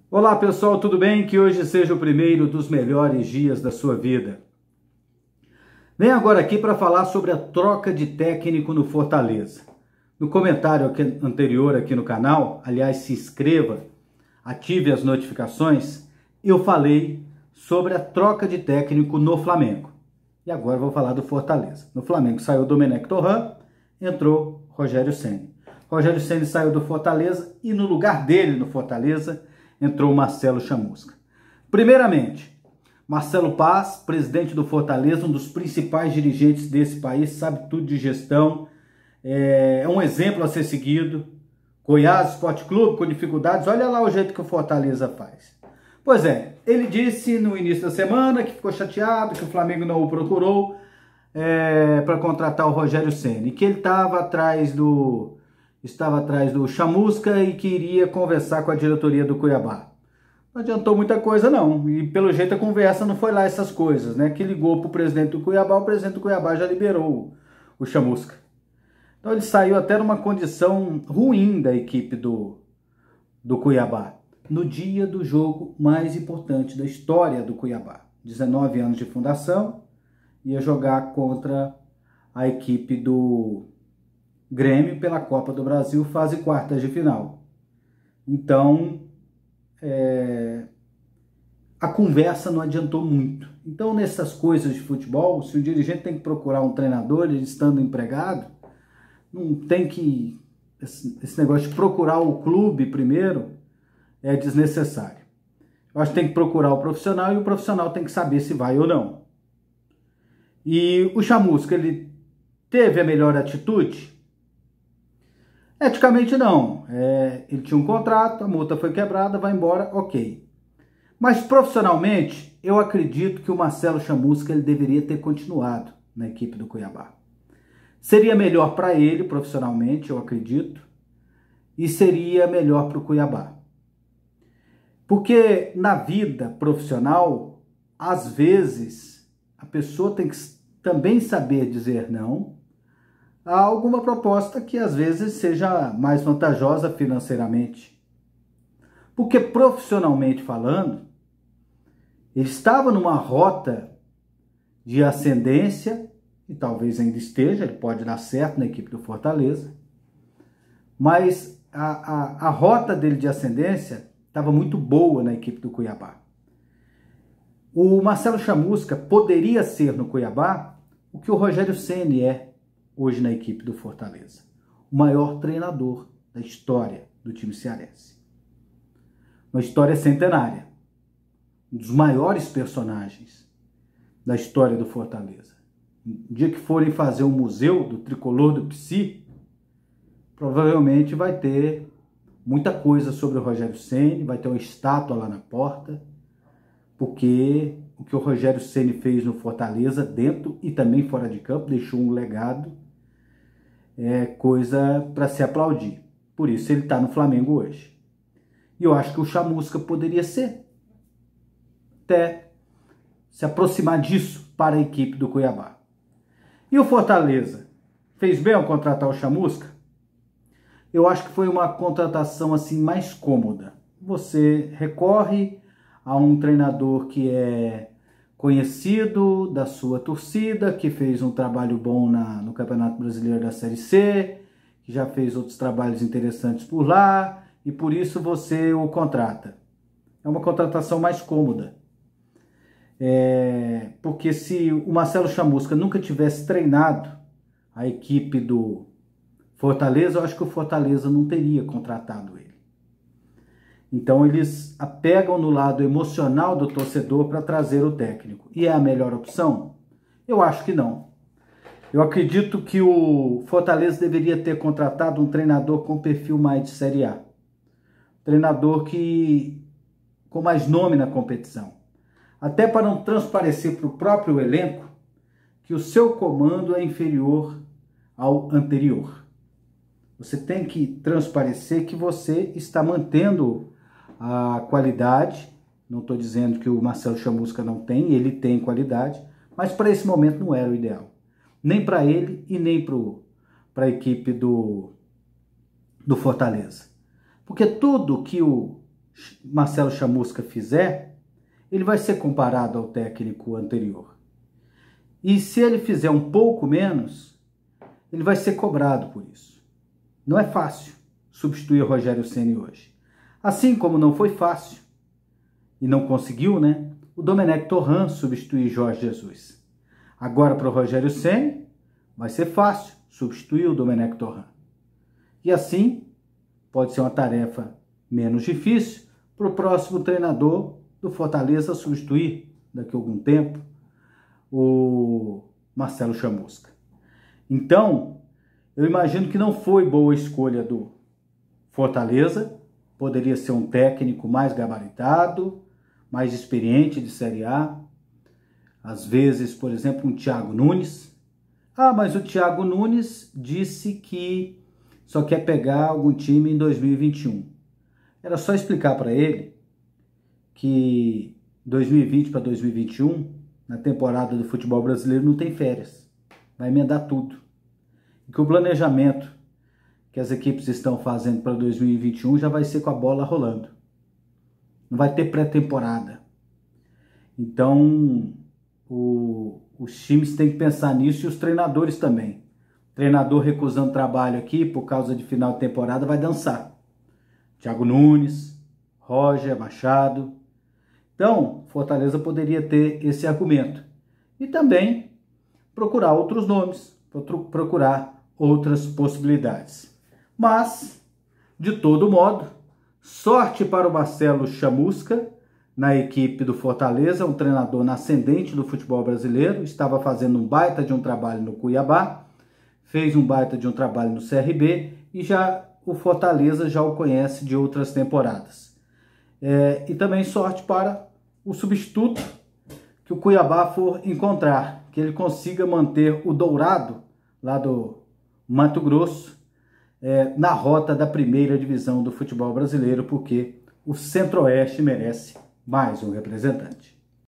Olá pessoal, tudo bem? Que hoje seja o primeiro dos melhores dias da sua vida. Venho agora aqui para falar sobre a troca de técnico no Fortaleza. No comentário anterior aqui no canal, aliás, se inscreva, ative as notificações, eu falei sobre a troca de técnico no Flamengo. E agora eu vou falar do Fortaleza. No Flamengo saiu Domenech Torrent, entrou Rogério Ceni. Rogério Ceni saiu do Fortaleza e no lugar dele no Fortaleza entrou Marcelo Chamusca. Primeiramente, Marcelo Paz, presidente do Fortaleza, um dos principais dirigentes desse país, sabe tudo de gestão, é um exemplo a ser seguido. Goiás Esporte Clube com dificuldades, olha lá o jeito que o Fortaleza faz. Pois é, ele disse no início da semana que ficou chateado, que o Flamengo não o procurou para contratar o Rogério Ceni, que ele estava atrás do Chamusca e queria conversar com a diretoria do Cuiabá. Não adiantou muita coisa não, e pelo jeito a conversa não foi lá essas coisas, né? Que ligou para o presidente do Cuiabá, o presidente do Cuiabá já liberou o Chamusca. Então ele saiu até numa condição ruim da equipe do Cuiabá, no dia do jogo mais importante da história do Cuiabá. 19 anos de fundação, ia jogar contra a equipe do Grêmio pela Copa do Brasil, fase quartas de final. Então, a conversa não adiantou muito. Então, nessas coisas de futebol, se o dirigente tem que procurar um treinador, ele estando empregado, não tem que... Esse negócio de procurar o clube primeiro é desnecessário. Eu acho que tem que procurar o profissional e o profissional tem que saber se vai ou não. E o Chamusca, ele teve a melhor atitude? Eticamente não, ele tinha um contrato, a multa foi quebrada, vai embora, ok. Mas profissionalmente, eu acredito que o Marcelo Chamusca ele deveria ter continuado na equipe do Cuiabá. Seria melhor para ele profissionalmente, eu acredito, e seria melhor para o Cuiabá. Porque na vida profissional, às vezes, a pessoa tem que também saber dizer não a alguma proposta que às vezes seja mais vantajosa financeiramente. Porque profissionalmente falando, ele estava numa rota de ascendência, e talvez ainda esteja, ele pode dar certo na equipe do Fortaleza, mas a rota dele de ascendência estava muito boa na equipe do Cuiabá. O Marcelo Chamusca poderia ser no Cuiabá o que o Rogério Ceni é hoje na equipe do Fortaleza. O maior treinador da história do time cearense. Uma história centenária. Um dos maiores personagens da história do Fortaleza. No dia que forem fazer um museu do tricolor do Psi, provavelmente vai ter muita coisa sobre o Rogério Ceni, vai ter uma estátua lá na porta, porque o que o Rogério Ceni fez no Fortaleza, dentro e também fora de campo, deixou um legado, é coisa para se aplaudir. Por isso ele está no Flamengo hoje. E eu acho que o Chamusca poderia ser, até se aproximar disso para a equipe do Cuiabá. E o Fortaleza fez bem ao contratar o Chamusca? Eu acho que foi uma contratação assim mais cômoda. Você recorre a um treinador que é conhecido da sua torcida, que fez um trabalho bom no Campeonato Brasileiro da Série C, que já fez outros trabalhos interessantes por lá, e por isso você o contrata. É uma contratação mais cômoda. Porque se o Marcelo Chamusca nunca tivesse treinado a equipe do Fortaleza, eu acho que o Fortaleza não teria contratado ele. Então eles apegam no lado emocional do torcedor para trazer o técnico. E é a melhor opção? Eu acho que não. Eu acredito que o Fortaleza deveria ter contratado um treinador com perfil mais de Série A. Treinador com mais nome na competição. Até para não transparecer para o próprio elenco que o seu comando é inferior ao anterior. Você tem que transparecer que você está mantendo a qualidade. Não estou dizendo que o Marcelo Chamusca não tem, ele tem qualidade, mas para esse momento não era o ideal. Nem para ele e nem para a equipe do Fortaleza. Porque tudo que o Marcelo Chamusca fizer, ele vai ser comparado ao técnico anterior. E se ele fizer um pouco menos, ele vai ser cobrado por isso. Não é fácil substituir o Rogério Ceni hoje. Assim como não foi fácil, e não conseguiu, né? O Domenech Torrent substituir Jorge Jesus. Agora para o Rogério Ceni, vai ser fácil substituir o Domenech Torrent. E assim, pode ser uma tarefa menos difícil para o próximo treinador do Fortaleza substituir, daqui a algum tempo, o Marcelo Chamusca. Então, eu imagino que não foi boa escolha do Fortaleza. Poderia ser um técnico mais gabaritado, mais experiente de Série A. Às vezes, por exemplo, um Thiago Nunes. Mas o Thiago Nunes disse que só quer pegar algum time em 2021. Era só explicar para ele que 2020 para 2021, na temporada do futebol brasileiro, não tem férias. Vai emendar tudo. E que o planejamento que as equipes estão fazendo para 2021 já vai ser com a bola rolando. Não vai ter pré-temporada. Então, os times têm que pensar nisso e os treinadores também. Treinador recusando trabalho aqui por causa de final de temporada vai dançar. Thiago Nunes, Roger Machado. Então, Fortaleza poderia ter esse argumento. E também procurar outros nomes, procurar outras possibilidades. Mas, de todo modo, sorte para o Marcelo Chamusca na equipe do Fortaleza, um treinador nascendente do futebol brasileiro, estava fazendo um baita de um trabalho no Cuiabá, fez um baita de um trabalho no CRB e o Fortaleza já o conhece de outras temporadas. E também sorte para o substituto que o Cuiabá for encontrar, que ele consiga manter o Dourado, lá do Mato Grosso, na rota da primeira divisão do futebol brasileiro, porque o Centro-Oeste merece mais um representante.